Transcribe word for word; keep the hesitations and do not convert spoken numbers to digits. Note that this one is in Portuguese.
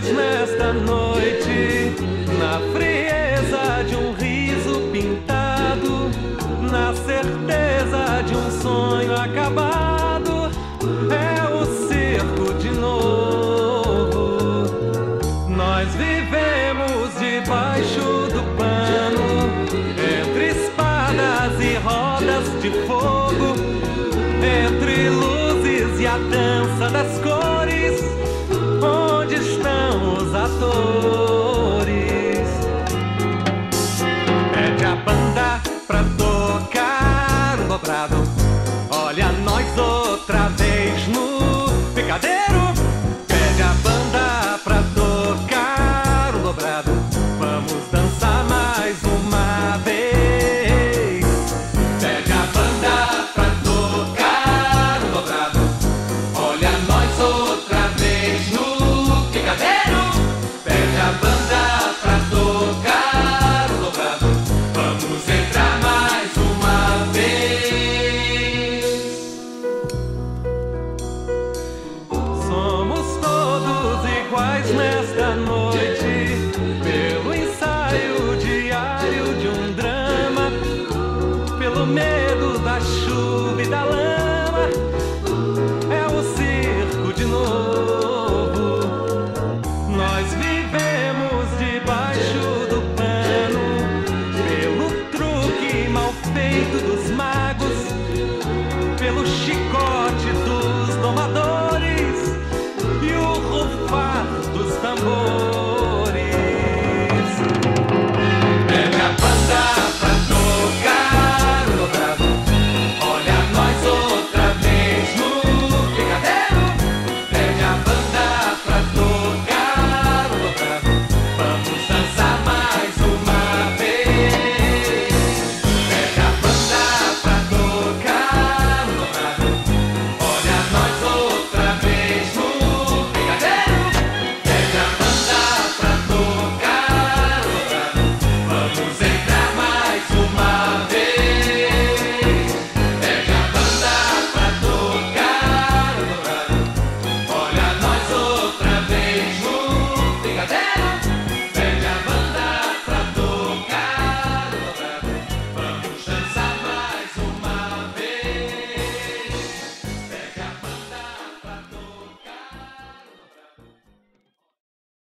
Pois nesta noite, na frieza de um riso pintado, na certeza de um sonho acabado, é o circo de novo. Nós vivemos debaixo do pano, entre espadas e rodas de fogo, entre luzes e a dança das cores. Onde estão os atores? Pede a banda pra tocar um dobrado. Olha nós outra vez no